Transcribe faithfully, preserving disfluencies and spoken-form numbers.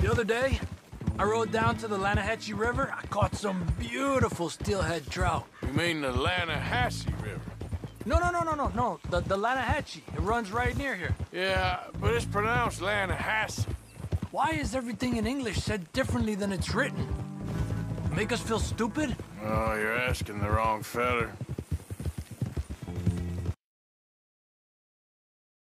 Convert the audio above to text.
The other day, I rode down to the Lannahechee River. I caught some beautiful steelhead trout. You mean the Lannahechee River? No, no, no, no, no, no. The, the Lannahechee. It runs right near here. Yeah, but it's pronounced Lannahechee. Why is everything in English said differently than it's written? Make us feel stupid? Oh, you're asking the wrong feller.